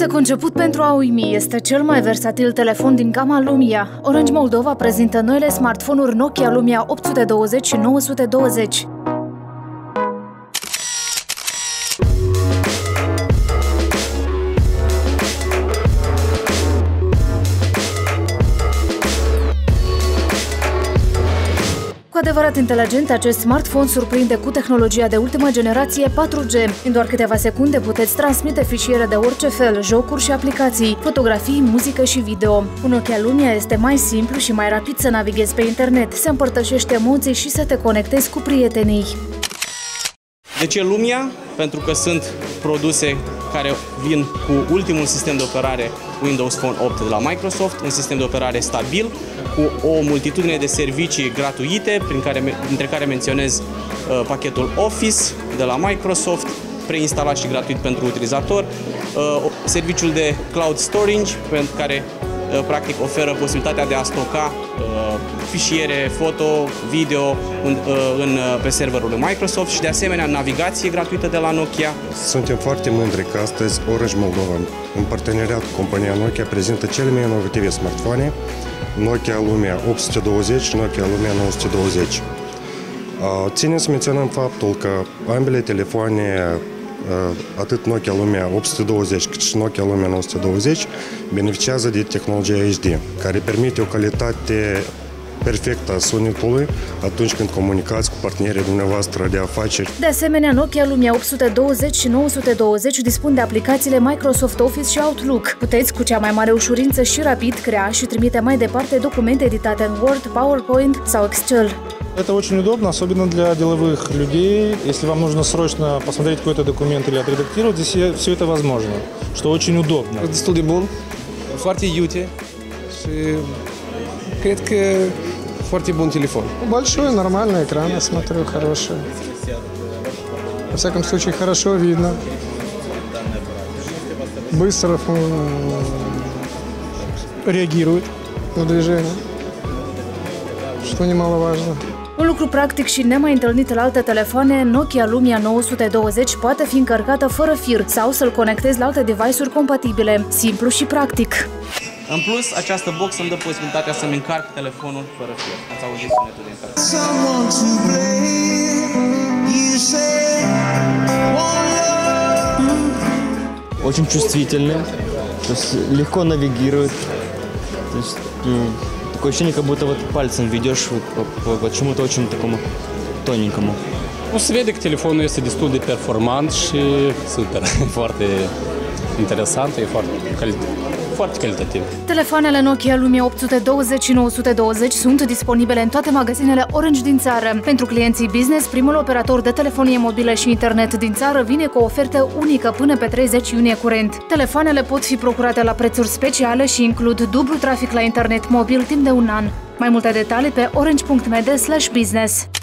Este conceput pentru a uimi, este cel mai versatil telefon din gama Lumia. Orange Moldova prezintă noile smartphone-uri Nokia Lumia 820 și 920. Cu adevărat inteligent, acest smartphone surprinde cu tehnologia de ultimă generație 4G. În doar câteva secunde puteți transmite fișiere de orice fel, jocuri și aplicații, fotografii, muzică și video. Cu Nokia Lumia este mai simplu și mai rapid să navighezi pe internet, să împărtășești emoții și să te conectezi cu prietenii. De ce Lumia? Pentru că sunt produse care vin cu ultimul sistem de operare Windows Phone 8 de la Microsoft, un sistem de operare stabil, cu o multitudine de servicii gratuite, dintre care menționez pachetul Office de la Microsoft, preinstalat și gratuit pentru utilizator, serviciul de cloud storage, pentru care practic oferă posibilitatea de a stoca fișiere, foto, video pe serverul Microsoft și de asemenea navigație gratuită de la Nokia. Suntem foarte mândri că astăzi Orange Moldova, în parteneriat cu compania Nokia, prezintă cele mai inovative smartphone, Nokia Lumia 820 și Nokia Lumia 920. Ținem să menționăm faptul că ambele telefoane, atât Nokia Lumia 820 cât și Nokia Lumia 920, beneficiază de tehnologia HD, care permite o calitate perfectă a sunetului atunci când comunicați cu partenerii dumneavoastră de afaceri. De asemenea, Nokia Lumia 820 și 920 dispun de aplicațiile Microsoft Office și Outlook. Puteți cu cea mai mare ușurință și rapid crea și trimite mai departe documente editate în Word, PowerPoint sau Excel. Это очень удобно, особенно для деловых людей. Если вам нужно срочно посмотреть какой-то документ или отредактировать, здесь все это возможно, что очень удобно. Destul de bun, foarte iute și cred că foarte bun телефон. Большой, нормальный экран, я смотрю, хороший. Во всяком случае, хорошо видно. Быстро реагирует на движение, что немаловажно. Un lucru practic și nemai întâlnit la alte telefoane, Nokia Lumia 920 poate fi încărcată fără fir sau să-l conectezi la alte device-uri compatibile, simplu și practic. În plus, această box îmi dă posibilitatea să-mi încarc telefonul fără fir. Ați auzit sunetul de încărcare. Очень чувствительный, то есть легко навигирует. То есть, такое ощущение, как будто вот пальцем ведешь по чему-то очень такому тоненькому. Nu se vede că telefonul este destul de performant și super, foarte interesant, e foarte calitativ. Telefoanele Nokia Lumia 820 și 920 sunt disponibile în toate magazinele Orange din țară. Pentru clienții business, primul operator de telefonie mobilă și internet din țară vine cu o ofertă unică până pe 30 iunie curent. Telefoanele pot fi procurate la prețuri speciale și includ dublu trafic la internet mobil timp de un an. Mai multe detalii pe orange.md/business.